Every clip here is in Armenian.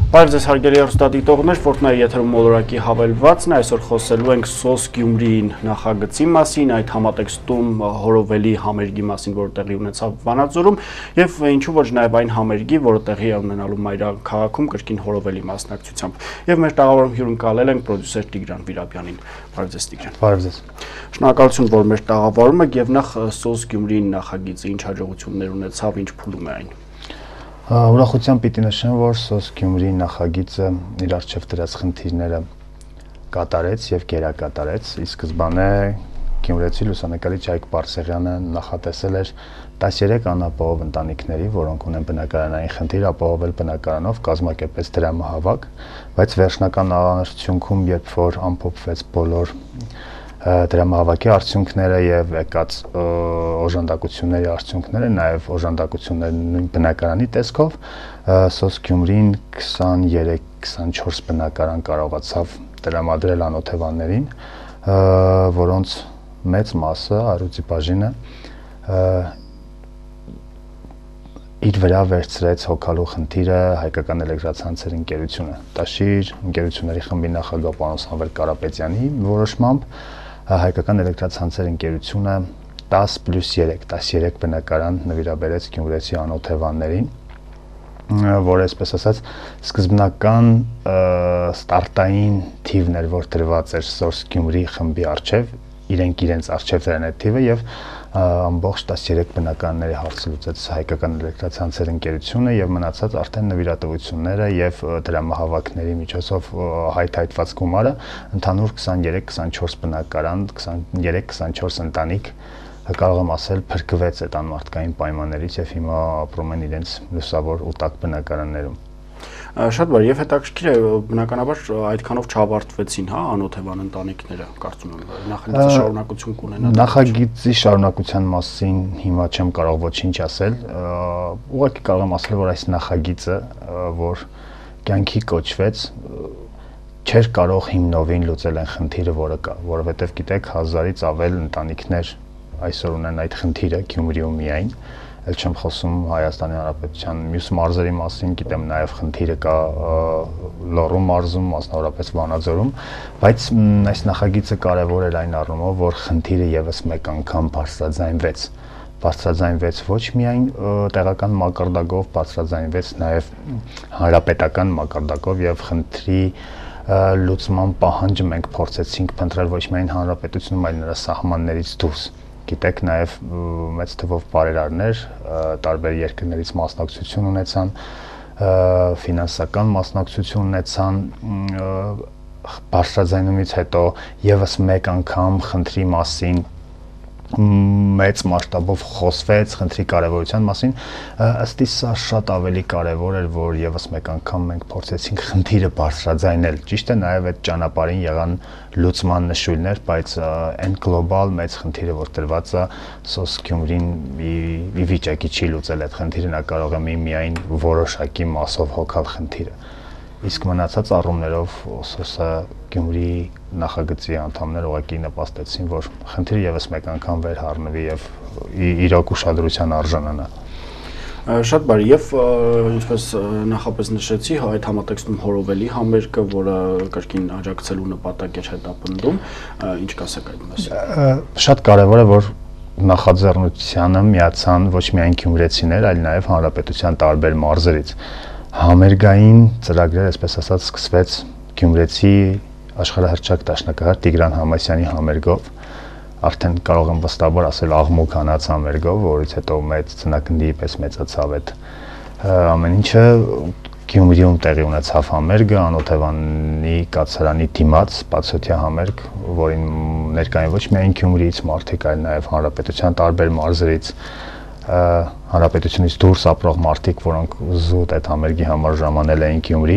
Բարև ձեզ հարգելի հեռուստադիտողներ, Ֆորտնայի եթերում մոլորակի հավելվածն է, այսօր խոսելու ենք SOS Գյումրիին նախագծի մասին, այդ համատեքստում հորովելի համերգի մասին, որը տեղի ունեցավ Վանաձորում, եւ ինչու ոչ նաեւ այն համերգի, որը տեղի է ունենալու մայրաքաղաքում կրկին հորովելի մասնակցությամբ։ Եվ մեր տաղավարում հյուրընկալել ենք պրոդյուսեր Տիգրան Վիրաբյանին։ Բարև ձեզ Տիգրան։ Բարև ձեզ։ Շնորհակալություն, որ մեր տաղավարում եք եւ նախ SOS Գյումրիին նախագիծը ինչ հաջողություններ ունեցավ, ինչ փուլում է այն։ Ուրախությամբ պիտի նշեմ, որ SOS Գյումրիի նախագիծը իր առջև դրած խնդիրները կատարեց եւ գերակատարեց։ Ի սկզբանե Գյումրեցի լուսանկարիչ Հայկ Բարսեղյանը նախատեսել էր 13 անապահով ընտանիքների, որոնք ունեն բնակարանային խնդիր, ապահովել բնակարանով, կազմակերպեց դրամահավաք, բայց վերջնական արդյունքում, երբ որ ամփոփվեց բոլոր դրամահավաքի արդյունքները եւ եկած օժանդակությունների արդյունքները, նաեւ օժանդակությունները նույն բնակարանի տեսքով, SOS Գյումրին 23-24 բնակարան կարողացավ տրամադրել անօթևաններին, որոնց մեծ մասը, առյուծի բաժինը իր վրա վերցրեց հոգալու խնդիրը Հայկական էլեկտրացանցերի ընկերությունը։ Տաշիր ընկերությունների խմբի նախագահ պարոն Սամվել Կարապետյանի որոշմամբ Հայկական էլեկտրացանցերի ընկերությունը 10+3 բնակարան նվիրաբերեց գյումրեցի անօթևաններին, որ այսպես ասած սկզբնական ստարտային թիվն էր, որ դրված էր SOS Գյումրի խմբի առջև, իրենց առջև դրան այդ թիվը եւ ամբողջ 13 բնակարանների հարցը լուծեց Հայկական էլեկտրացանցերի ընկերությունը եւ մնացած արդեն նվիրատվությունները եւ դրամահավաքների միջոցով հայթայթված գումարը ընդհանուր 23-24 բնակարան, 23-24 ընտանիք կարող եմ ասել փրկվեց այդ անմարդկային պայմաններից եւ հիմա ապրում են իրենց լուսավոր ու տաք բնակարաններում։ Շատ բարի, եւ հետաքրքիր է, բնականաբար այդքանով չավարտվեցին, հա, անօթևան ընտանիքները, կարծում եմ, նախագիծի շարունակություն կունենա։ Նախագիծի շարունակության մասին հիմա չեմ կարող ոչինչ ասել, ուղղակի կարող եմ ասել, որ այս նախագիծը, որ կյանքի կոչվեց, չէր կարող հիմնովին լուծել այն խնդիրը, որը կա, որովհետեւ գիտեք, 1000-ից ավել ընտանիքներ այսօր ունեն այդ խնդիրը Գյումրիում միայն, էլ չեմ խոսում Հայաստանի Հանրապետության մյուս մարզերի մասին, գիտեմ նաև խնդիրը կա Լոռու մարզում, մասնավորապես Վանաձորում, բայց այս նախագիծը կարևոր էր այն առումով, որ խնդիրը եւս մեկ անգամ բարձրաձայնվեց ոչ միայն տեղական մակարդակով, բարձրաձայնվեց նաև հանրապետական մակարդակով եւ խնդրի լուծման պահանջը մենք փորձեցինք փնտրել ոչ միայն հանրապետությունում, այլ նրա սահմաններից դուրս։ Գիտեք, նաև մեծ թվով բարերարներ տարբեր երկրներից մասնակցություն ունեցան, ֆինանսական մասնակցություն ունեցան, բարձրաձայնումից հետո եւս մեկ անգամ խնդրի մասին մեծ մասշտաբով խոսվեց խնդրի կարևորության մասին, ըստ իս սա շատ ավելի կարևոր էր, որ եւս մեկ անգամ մենք փորձեցինք խնդիրը բարձրաձայնել։ Ճիշտ է, նաեւ այդ ճանապարհին եղան լուծման նշույլներ, բայց այն գլոբալ մեծ խնդիրը, որ դրված է, SOS Գյումրին ի վիճակի չի լուծել այդ խնդիրը, նա կարող է միայն որոշակի մասով հոգալ խնդիրը։ Իսկ մնացած առումներով SOS Գյումրի նախագծի անդամները ուղղակի նպաստեցին, որ խնդիրը եւս մեկ անգամ վերհառնվի եւ իրոք ուշադրության արժանանա։ Շատ բարի, եւ ինչպես նախապես նշեցի, այդ համատեքստում հորովելի համերգը, որը կրկին աջակցելու նպատակ էր հետապնդում, ինչ կասեք այդ մասին։ Շատ կարեւոր է, որ նախաձեռնությանը միացան ոչ միայն գյումրեցիներ, այլ նաեւ հանրապետության տարբեր մարզերից։ Համերգային ծրագրերը, այսպես ասած, սկսվեց Գյումրեցի աշխարհահռչակ դաշնակահար Տիգրան Համասյանի համերգով, արդեն կարող եմ վստահաբար ասել աղմուկ հանած համերգով, որից հետո մեծ ցնակնդի պես մեծացավ այդ ամեն ինչը։ Գյումրիում տեղի ունեցավ համերգը, անօթևանի կացարանի դիմաց բացօթյա համերգ, որին ներկային ոչ միայն Գյումրիից մարդիկ, այլ նաև հանրապետության տարբեր մարզերից, հանրապետությունից դուրս ապրող մարդիկ, որոնք զուտ այդ համերգի համար ժամանել էին Գյումրի,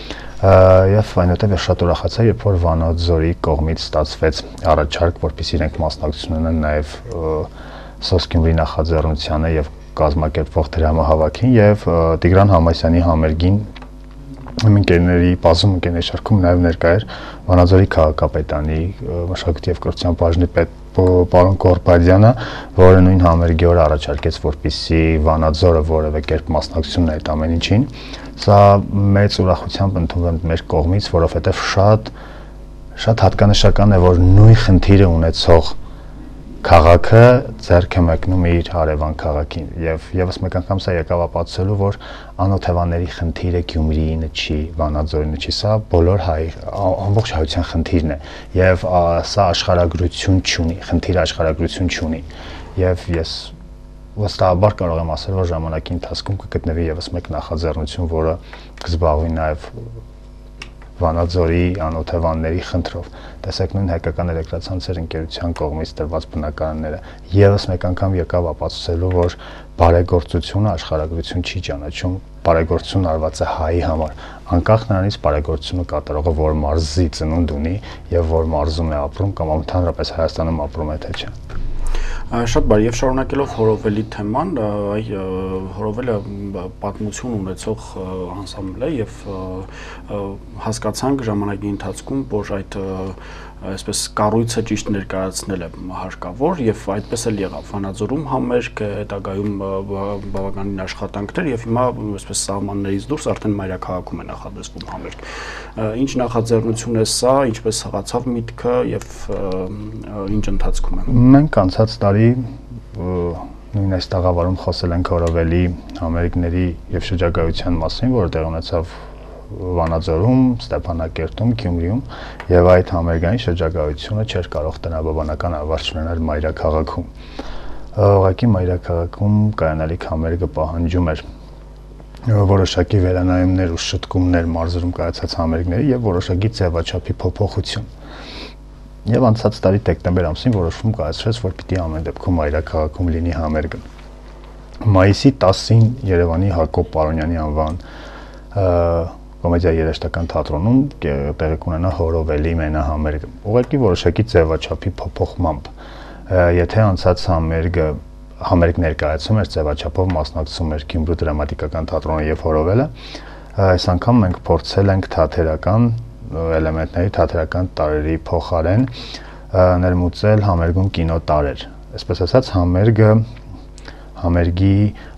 եւ այնուհետեւ շատ ուրախացա, երբ որ Վանաձորի կողմից ստացվեց առաջարկ, որպեսզի իրենք մասնակցություն ունենան նաեւ SOS Գյումրի նախաձեռնությանը եւ կազմակերպվող դրամահավաքին եւ Տիգրան Համասյանի համերգին իմ ընկերների բազում ընկերների շարքում նաեւ ներկա էր Վանաձորի քաղաքապետարանի մշակույթի եւ կրթության բաժնի պետ պարոն Կորպադյանը, որը նույն համերգի օրը առաջարկեց, որպեսզի Վանաձորը որևէ կերպ մասնակցություն այդ ամեն ինչին։ Սա մեծ ուրախությամբ ընդունվում է մեր կողմից, որովհետև շատ հատկանշական է, որ նույն խնդիրը ունեցող քաղաքը ձեռք է մեկնում իր հարևան քաղաքին եւ եւս մեկ անգամ սա եկավ ապացուցելու, որ անօթևանների խնդիրը Գյումրիինը չի, Վանաձորինը չի, սա բոլոր ամբողջ հայության խնդիրն է եւ սա աշխարհագրություն չունի, խնդիրը աշխարհագրություն չունի եւ ես վստահաբար կարող եմ ասել, որ ժամանակի ընթացքում կգտնվի եւս մեկ նախաձեռնություն, որը կզբաղվի նաեւ Վանաձորի անօթևանների խնդրով։ Տեսեք նույն հայկական էլեկտրացանցեր ընկերության կողմից տրված բնակարանները եւս մեկ անգամ եկավ ապացուցելու, որ բարեգործությունը աշխարհագրություն չի ճանաչում, բարեգործություն արված է հայի համար, անկախ նրանից բարեգործությունը կատարողը որ մարզի ծնունդ ունի եւ որ մարզում է ապրում կամ ընդհանրապես Հայաստանում ապրում է թե չէ։ Շատ բարի եւ շարունակելով Հորովելի թեման, Հորովելը պատմություն ունեցող անսամբլ է եւ հասկացանք ժամանակի ընթացքում, որ այդ այսպես կառույցը ճիշտ ներկայացնել է հարկավոր եւ այդպես էլ եղավ Վանաձորում համերգ, հետագայում բավականին աշխատանքներ եւ հիմա այսպես սահմաններից դուրս արդեն մայրաքաղաքում է նախադեсվում համերգ։ Ինչ նախաձեռնություն է սա, ինչպես հղացավ միտքը եւ ինչ ընթացքում է։ Մենք անցած տարի նույն այս տաղավարում խոսել ենք Հորովելի համերգների եւ շրջագայության մասին, որը տեղ ունեցավ Վանաձորում, Ստեփանակերտում, Գյումրիում եւ այդ համերգային շրջագայությունը չէր կարող տնաբաբանական ավարտ ունենալ մայրաքաղաքում։ Ուղղակի մայրաքաղաքում կայանալիք համերգը պահանջում էր որոշակի վերանայումներ ու շտկումներ մարզերում կայացած համերգների եւ որոշակի ձևաչափի փոփոխություն։ Եվ անցած տարի դեկտեմբեր ամսին որոշում կայացրեց, որ պիտի ամեն դեպքում մայրաքաղաքում լինի համերգը։ Մայիսի 10-ին Երևանի Հակոբ Պարոնյանի անվան կոմեդիա երաժշտական թատրոնում տեղի կունենա Հորովելի մենահամերգը։ Ուղղակի որոշակի ձևաչափի փոփոխմամբ, եթե անցած համերգ ներկայացում էր ձևաչափով մասնակցում էր Գյումրու դրամատիկական թատրոնը եւ Հորովելը, այս անգամ մենք փորձել ենք թատերական էլեմենտների, թատերական տարերի փոխարեն ներմուծել համերգում կինո տարեր։ Այսպես ասած, համերգի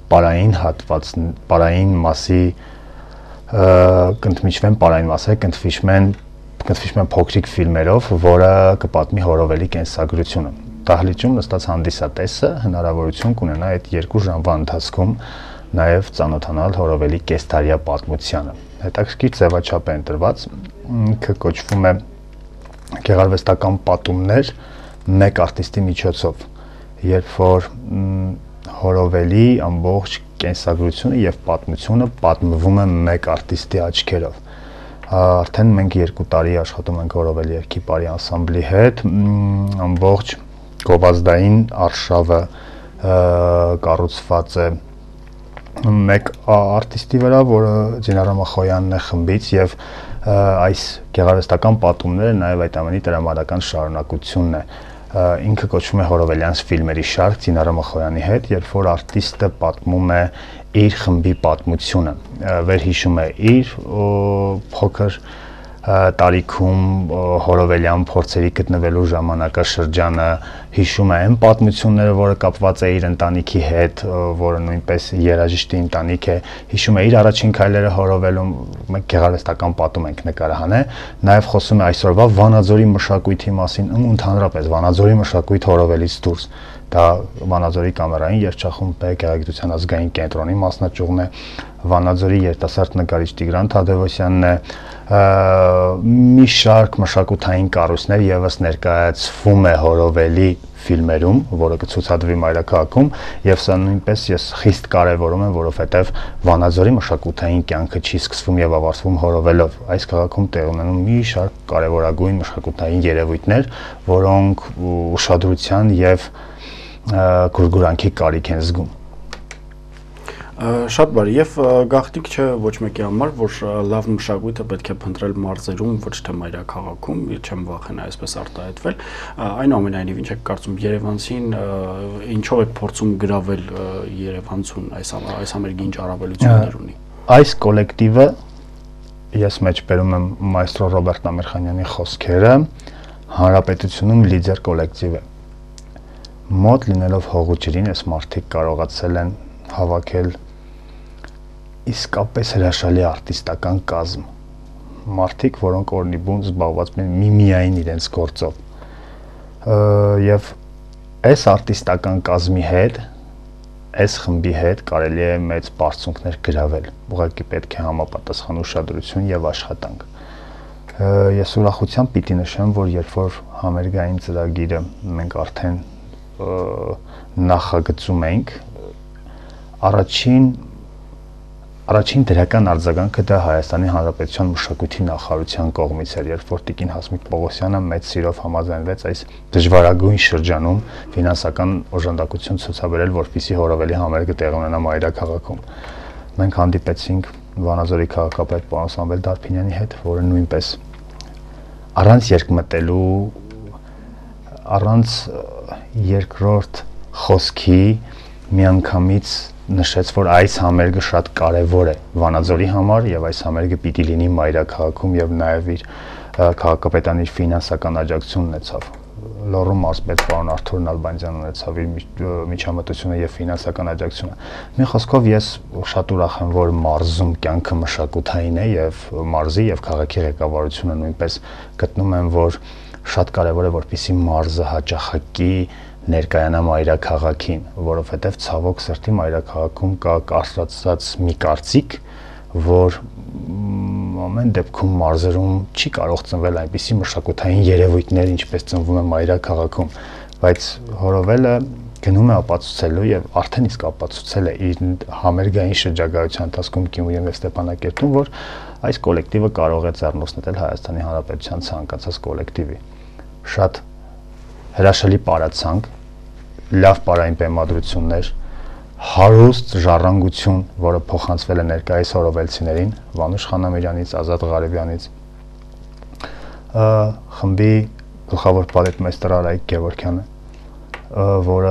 պարային մասի կընդմիջվեն պարային մասերը, կընդմիջվեն փոքրիկ ֆիլմերով, որը կպատմի Հորովելի կենսագրությունը։ Դահլիճում նստած հանդիսատեսը հնարավորություն կունենա այդ 2 ժամվա ընթացքում նաև ծանոթանալ Հորովելի կեսդարյա պատմությանը։ Հետաքրքիր ձևաչափ է ընտրված, ինքը կոչվում է գեղարվեստական պատումներ մեկ արտիստի միջոցով, երբ որ Հորովելի ամբողջ կենսագրությունը եւ պատմությունը պատմվում է մեկ արտիստի աչքերով։ Արդեն մենք 2 տարի աշխատում ենք Հորովելի երգի պարի անսամբլի հետ, ամբողջ գովազդային արշավը կառուցված է մեկ արտիստի վրա, որը Ձինարա Մախոյանն է խմբից եւ այս գեղարվեստական պատումները նաեւ այդ ամենի տրամադրական շարունակությունն է։ Ինքը կոչվում է Հորովելյանց ֆիլմերի շարք Ձինարա Մախոյանի հետ, երբ որ արտիստը պատմում է իր խմբի պատմությունը, վերհիշում է իր փոքր տարիքում Հորովելյան փորձերի գտնվելու ժամանակաշրջանը, հիշում է այն պատմությունները, որը կապված է իր ընտանիքի հետ, որը նույնպես երաժիշտի ընտանիք է, հիշում է իր առաջին քայլերը Հորովելում, մենք գեղարվեստական պատում ենք նկարահանել, նաև խոսում է այսօրվա Վանաձորի մշակույթի մասին, ընդհանրապես Վանաձորի մշակույթ Հորովելից դուրս։ Դա Վանաձորի կամերային երգչախումբ է, Գեղարվեստության ազգային կենտրոնի մասնաճյուղն է, Վանաձորի երիտասարդ նկարիչ Տիգրան Թադևոսյանն է, մի շարք մշակութային կառույցներ եւս ներկայացվում է Հորովելի ֆիլմերում, որը կցուցադրվի մայրաքաղաքում, եւ սա նույնպես ես խիստ կարեւորում եմ, որովհետեւ Վանաձորի մշակութային կյանքը չի սկսվում եւ ավարտվում Հորովելով։ Այս քաղաքում տեղ ունենում մի շարք կարեւորագույն մշակութային երևույթներ, որոնք ուշադրության եւ գուրգուրանքի կարիք են զգում։ Շատ բարի եւ գաղտնիք չէ ոչ մեկի համար, որ լավ մշակույթը պետք է փնտրել մարզերում, ոչ թե մայրաքաղաքում, չեմ վախենա այսպես արտահայտվել։ Այնուամենայնիվ ինչ եք կարծում Երևանցին ինչով է փորձում գրավել Երևանցուն այս համերգի ինչ առավելություններ ունի։ Այս կոլեկտիվը ես մեջբերում եմ մայստրո Ռոբերտ Ամիրխանյանի խոսքերը, հանրապետությունում լիդեր կոլեկտիվ է։ մոտ լինելով հողուջրին, այս մարդիկ կարողացել են հավաքել իսկապես հրաշալի արտիստական կազմ։ Մարդիկ, որոնք օրնիբուն զբաղված են միայն իրենց գործով։ Եվ այս արտիստական կազմի հետ, այս խմբի հետ կարելի է մեծ բարձունքներ գրավել։ Ուղղակի պետք է համապատասխան ուշադրություն եւ աշխատանք։ Ես ուրախությամբ պիտի նշեմ, որ երբ որ համերգային ծրագիրը մենք արդեն նախագծում ենք, առաջին դրական արձագանքը դա Հայաստանի Հանրապետության մշակույթի նախարարության կողմից էր, երբ որ Տիկին Հասմիկ Պողոսյանը մեծ սիրով համաձայնվեց այս դժվարագույն շրջանում ֆինանսական օժանդակություն ցուցաբերել, որպեսզի հորովելի համերգը տեղի ունենա մայրաքաղաքում։ Մենք հանդիպեցինք Վանաձորի քաղաքապետ պարոն Սամվել Դարփինյանի հետ, որը նույնպես առանց երկմտելու, առանց երկրորդ խոսքի միանգամից նշեց, որ այս համերգը շատ կարևոր է Վանաձորի համար եւ այս համերգը պիտի լինի մայրաքաղաքում եւ նաեւ իր քաղաքապետանի ֆինանսական աջակցությունն ունեցավ։ Լոռու մարզպետ պարոն Արթուր Նալբանդյանն ունեցավ իր միջամտությունը եւ ֆինանսական աջակցությունը։ Մի խոսքով ես շատ ուրախ եմ, որ մարզում կյանքը մշակութային է եւ մարզի եւ քաղաքի ղեկավարությունը նույնպես գտնում են, որ շատ կարևոր է, որպեսզի մարզը հաճախակի ներկայանա մայրաքաղաքին, որովհետև ցավոք սրտի մայրաքաղաքում կա կարծրացած մի կարծիք, որ ամեն դեպքում մարզերում չի կարող ծնվել այնպիսի մշակութային երևույթներ, ինչպես ծնվում է մայրաքաղաքում, բայց Հորովելը գնում է ապացուցելու եւ արդեն իսկ ապացուցել է իր համերգային շրջագայության ընթացքում Գյումրիում եւ Ստեփանակերտում, որ այս կոլեկտիվը կարող է ձեռնոցնել Հայաստանի Հանրապետության ցանկացած կոլեկտիվի։ Շատ հրաշալի պարացանք, լավ պարային բեմադրություններ, հարուստ ժառանգություն, որը փոխանցվել է ներկայիս հորովելցիներին, Վանուշ Խանամիրյանից, Ազատ Ղարեբյանից, խմբի գլխավոր բալետմեյստեր Արայիկ Գևորգյանը, որը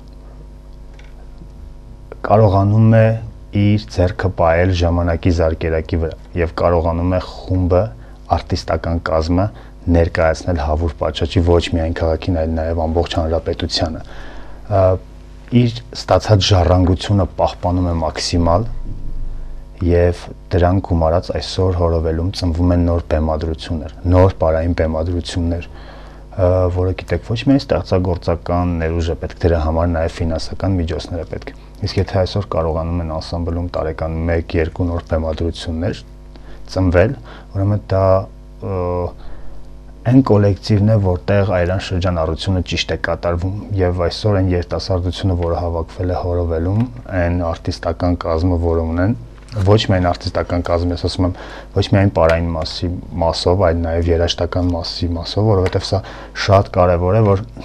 կարողանում է իր ձեռքը պահել ժամանակի զարկերակի վրա եւ կարողանում է խումբը, արտիստական կազմը ներկայացնել հավուր պատշաճի ոչ միայն քաղաքին, այլ նաեւ ամբողջ հանրապետությանը։ Իր ստացած ժառանգությունը պահպանում է մաքսիմալ եւ դրան գումարած այսօր հորովելում ծնվում են նոր բեմադրություններ, նոր պարային բեմադրություններ, որը գիտեք ոչ միայն ստեղծագործական ներուժ է պետք, դրա համար նաեւ ֆինանսական միջոցներ է պետք։ Իսկ եթե այսօր կարողանում են անսամբլում տարեկան 1-2 նոր բեմադրություններ ծնվել, ուրեմն դա այն կոլեկտիվն է, որտեղ այրան շրջանառությունը ճիշտ է կատարվում եւ այսօր այն երիտասարդությունը, որը հավաքվել է հորովելում, այն արտիստական կազմը, որը ունեն, ոչ միայն արտիստական կազմ, ես ասում եմ, ոչ միայն պարային մասի մասով, այլ նաեւ երաժշտական մասի մասով, որովհետեւ սա շատ կարեւոր է, որ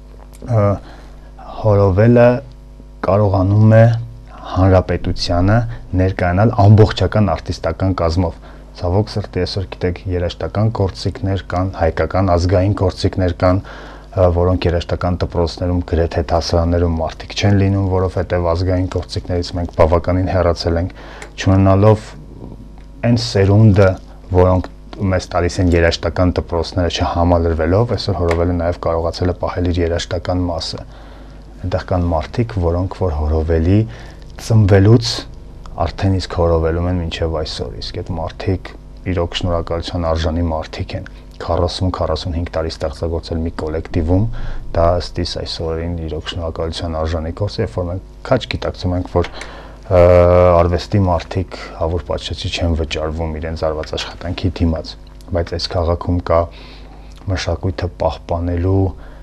հորովելը կարողանում է հանրապետությանը ներկայանալ ամբողջական արտիստական կազմով։ Ցավոք սրտի այսօր գիտեք երաժշտական գործիքներ կան, հայկական ազգային գործիքներ կան, որոնք երաժշտական դպրոցներում գրեթե դասարաններում մարդիկ չեն լինում, որովհետև ազգային գործիքներից մենք բավականին հեռացել ենք, չունենալով այն սերունդը, որոնք մեզ տալիս են երաժշտական դպրոցները չհամալրվելով, այսօր հորովելը նաև կարողացել է պահել իր երաժշտական մասը։ Այնտեղ կան մարդիկ, որոնք որ հորովելի ծնվելուց արդեն իսկ հորովելում են մինչև այսօր, իսկ այդ մարդիկ իրոք շնորհակալության արժանի մարդիկ են, 40-45 տարի ստեղծագործել մի կոլեկտիվում, դա ըստիս այսօրին իրոք շնորհակալության արժանի գործ է, երբ որ մենք քաչ գիտակցում ենք, որ արվեստի մարդիկ հավուր պատշաճի չեն վճարվում իրենց արված աշխատանքի դիմաց, բայց այս քաղաքում կա մշակույթը պահպանելու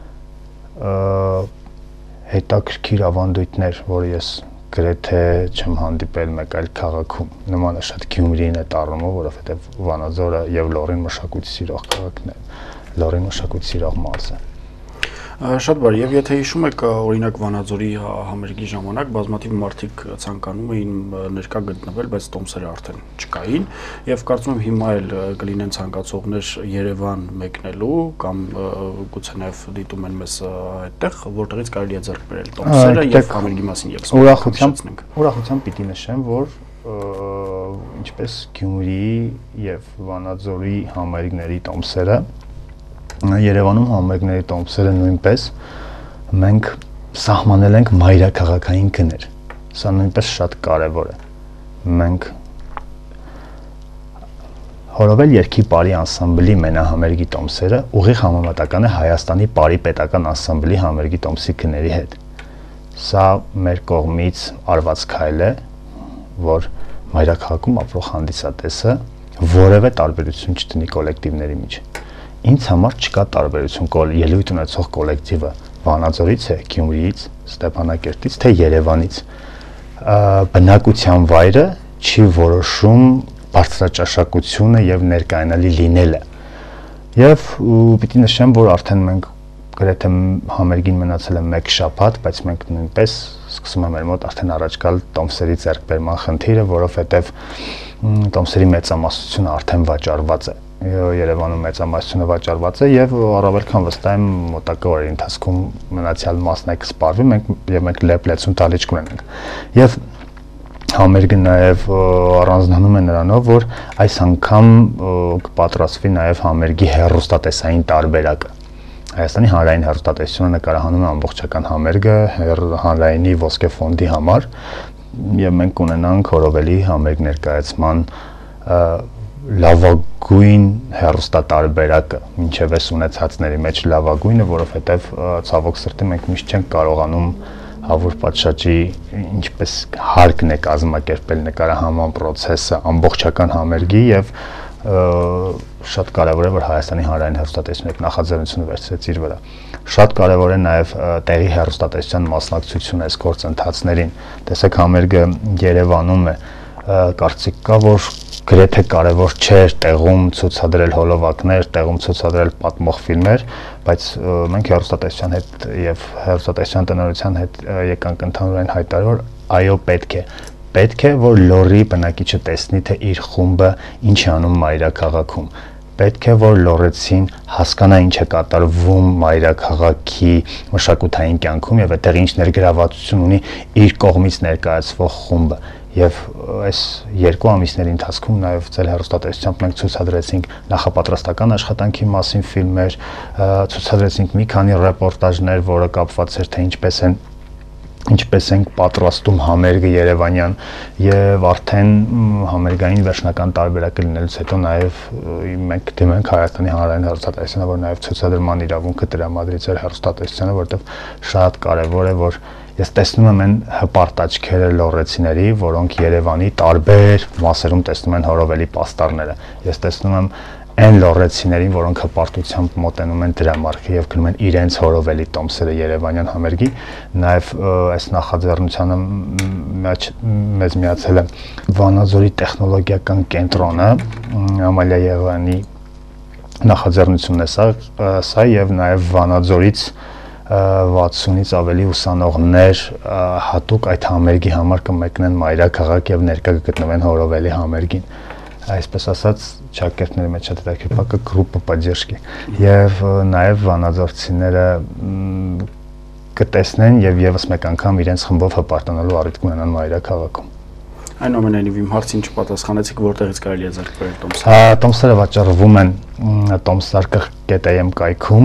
հետաքրքիր ավանդույթներ, որը ես գրեթե չեմ հանդիպել մեկ այլ քաղաքում, նմանը շատ Գյումրիին է տառնումով, որովհետև Վանաձորը եւ Լոռին մշակույթ սիրող քաղաքն է, Լոռին մշակույթ սիրող մարզ է։ Շատ բարի, եւ եթե հիշում եք, օրինակ Վանաձորի համերգի ժամանակ բազմաթիվ մարդիկ ցանկանում էին ներկա գտնվել, բայց տոմսերը արդեն չկային, եւ կարծում եմ հիմա էլ կլինեն ցանկացողներ Երևան մեկնելու կամ գուցե նաեւ դիտում են մեզ այդտեղ, որտեղից կարելի է ձեռք բերել տոմսերը եւ համերգի մասին եւս ուրախությամբ պիտի նշեմ, որ ինչպես Գյումրիի եւ Վանաձորի համերգների տոմսերը Երևանում համերգների տոմսերը նույնպես մենք սահմանել ենք մայրաքաղաքային գներ։ Սա նույնպես շատ կարևոր է։ Մենք Հորովել երգի պարի անսամբլի մենահամերգի տոմսերը ուղիղ համեմատական է Հայաստանի պարի պետական անսամբլի համերգի տոմսի գների հետ։ Սա մեր կողմից արված քայլ է, որ մայրաքաղաքում ապրող հանդիսատեսը որևէ տարբերություն չդնի կոլեկտիվների միջև։ Ինձ համար չկա տարբերություն ելույթ ունեցող կոլեկտիվը Վանաձորից է, Գյումրիից, Ստեփանակերտից, թե Երևանից։ Բնակության վայրը չի որոշում բարձրաճաշակությունը եւ ներկայանալի լինելը։ Եվ պիտի նշեմ, որ արդեն մենք գրեթե համերգին մնացել է 1 շաբաթ, բայց մենք նույնպես սկսում ենք մեր մոտ արդեն առաջ գալ տոմսերի ձեռքբերման խնդիրը, որովհետեւ տոմսերի մեծամասնությունը արդեն վաճառված է։ Երևանում մեծամասնությունը վաճառված է եւ առավել քան վստահ եմ մոտակա օրերի ընթացքում մնացյալ մասն է կսպառվի, մենք լեփլեցուն տալիճ կունենանք։ Եվ համերգը նաև առանձնանում է նրանով, որ այս անգամ կպատրաստվի նաև համերգի հեռուստատեսային տարբերակը։ Հայաստանի հանրային հեռուստատեսությունը նկարահանում է ամբողջական համերգը հանրայինի ոսկե ֆոնդի համար, եւ մենք կունենանք Հորովելի համերգ ներկայացման լավագույն հեռուստատարբերակը, մինչև այս ունեցածների մեջ լավագույնը, որովհետև ցավոք սրտի մենք միշտ չենք կարողանում հավուր պատշաճի ինչպես հարկն է կազմակերպել նկարահանման process-ը ամբողջական համերգի եւ շատ կարեւոր է որ Հայաստանի հանրային հեռուստատեսությունը նախաձեռնությունը վերցրեց իր վրա։ Շատ կարեւոր է նաեւ տեղի հեռուստատեսության մասնակցությունը այս գործընթացներին։ Տեսեք համերգը Երևանում է, կարծիք կա որ գրեթե կարևոր չէր տեղում ցուցադրել հոլովակներ, տեղում ցուցադրել պատմող ֆիլմեր, բայց մենք հեռուստատեսության հետ եւ հեռուստատեսության տնօրինության հետ եկանք ընդհանրորեն հայտարարել, այո, պետք է որ լորի բնակիչը տեսնի թե իր խումբը ինչ է անում մայրաքաղաքում։ Պետք է որ լորեցին հասկանա ինչ է կատարվում մայրաքաղաքի մշակութային կյանքում եւ այդտեղ ինչ ներգրավվածություն ունի իր կողմից ներկայացվող խումբը։ Եվ այս 2 ամիսների ընթացքում նաև ծել հեռուստատեսությամբ մենք ցուցադրեցինք նախապատրաստական աշխատանքի մասին ֆիլմեր, ցուցադրեցինք մի քանի ռեպորտաժներ, որը կապված էր թե ինչպես ենք պատրաստում համերգը Երևանյան եւ արդեն համերգային վերջնական տարբերակը լինելուց հետո նաև մենք դիմենք Հայաստանի հանրային հեռուստատեսությանը, որ նաև ցուցադրման իրավունքը տրամադրի ծեր հեռուստատեսությանը, որտեղ շատ կարեւոր է որ ես տեսնում եմ այն հպարտ աչքերը լոռեցիների, որոնք Երևանի տարբեր մասերում տեսնում են Հորովելի պաստառները։ Ես տեսնում եմ այն լոռեցիներին, որոնք հպարտությամբ մոտենում են դրամարկղի եւ գնում են իրենց Հորովելի տոմսերը Երևանյան համերգի, նաեւ այս նախաձեռնությանը մեզ միացել է Վանաձորի տեխնոլոգիական կենտրոնը, Ամալիա Եղյանի նախաձեռնությունն է սա եւ նաեւ Վանաձորից 60-ից ավելի ուսանողներ հատուկ այդ համերգի համար կմեկնեն մայրաքաղաք եւ ներկա կգտնվեն Հորովելի համերգին։ Այսպես ասած, ճակերտների մեջ շատ հետաքրքիր գրուպը поддержки եւ նաեւ վանաձորցիները կտեսնեն եւ եւս մեկ անգամ իրենց խմբով հպարտանալու առիթ կունենան մայրաքաղաքում։ Այնուամենայնիվ իմ հարցին չպատասխանեցիք, որտեղից կարելի է ձեռք բերել տոմսը։ Տոմսերը վաճառվում են tomsarkh.am կայքում,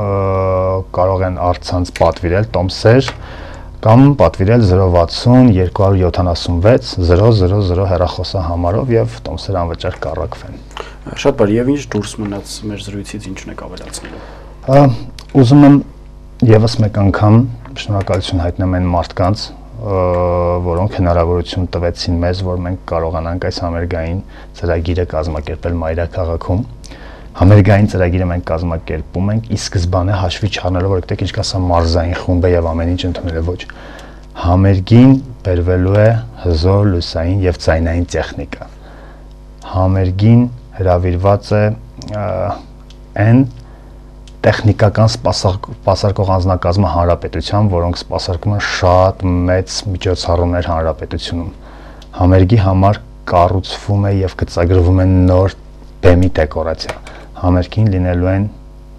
կարող են առցանց պատվիրել տոմսեր կամ պատվիրել 060 276 000 հեռախոսահամարով եւ տոմսերը անվճար կառաքվեն։ Շատ բարի, եւ ինչ դուրս մնաց մեր զրույցից ինչն եք ավելացնելու։ Ուզում եմ եւս մեկ անգամ շնորհակալություն հայտնեմ այն մարդկանց, որոնք հնարավորություն տվեցին մեզ, որ մենք կարողանանք այս համերգային ծրագիրը կազմակերպել մայրաքաղաքում։ Համերգային ծրագիրը մենք կազմակերպում ենք ի սկզբանե հաշվի չառնելով, որ գիտեք ինչքան սա մարզային խումբ է եւ ամեն ինչ ընդունել է ոչ։ Համերգին բերվելու է հզոր լուսային եւ ձայնային տեխնիկա։ Համերգին հրավիրված է այն տեխնիկական սպասարկող անձնակազմը հանրապետության, որոնք սպասարկում են շատ մեծ միջոցառումներ հանրապետությունում։ Համերգի համար կառուցվում է եւ գծագրվում է նոր բեմի դեկորացիա։ Համերգին լինելու են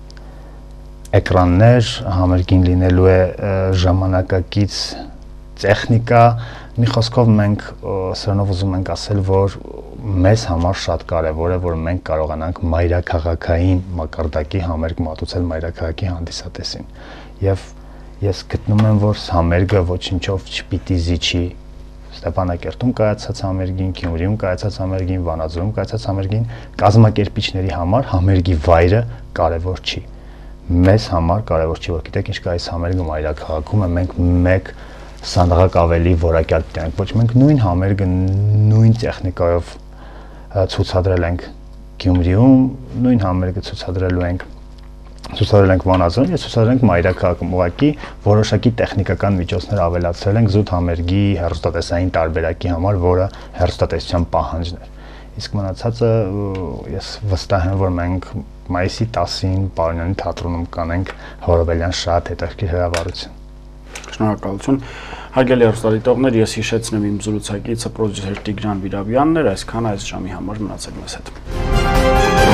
էկրաններ, համերգին լինելու է ժամանակակից տեխնիկա։ Մի խոսքով մենք սրանով ուզում ենք ասել, որ մեզ համար շատ կարևոր է, որ մենք կարողանանք մայրաքաղաքային մակարդակի համերգ մատուցել մայրաքաղաքի հանդիսատեսին։ Եվ ես գտնում եմ, որ համերգը ոչինչով չպիտի զիջի Ստեփանակերտում կայացած համերգին, Գյումրիում կայացած համերգին, Վանաձորում կայացած համերգին, կազմակերպիչների համար համերգի վայրը կարևոր չի։ Մեզ համար կարևոր չի, որ գիտեք ինչ կա այս համերգը մայրաքաղաքում է, մենք մեկ սանդղակ ավելի որակյալ պետք է, ոչ մենք նույն համերգը նույն տեխնիկայով ցուցադրել ենք Գյումրիում, նույն համերգը ցուցադրել ենք Վանաձորում, ես ցուցադրել ենք մայրաքաղաքում, ուղղակի որոշակի տեխնիկական միջոցներ ավելացրել ենք զուտ համերգի հեռուստատեսային տարբերակի համար, որը հեռուստատեսության պահանջն էր։ Իսկ մնացածը ես վստահ եմ, որ մենք մայիսի 10-ին Պարոնյանի թատրոնում կանենք Հորովելյան շատ հետաքրքիր հրավառություն։ Շնորհակալություն։ Հարգելի հեռուստադիտողներ, ես հիշեցնեմ իմ զրուցակիցը պրոդյուսեր Տիգրան Վիրաբյանն էր, այսքան այս ժամի համար մնացեք մեզ հետ։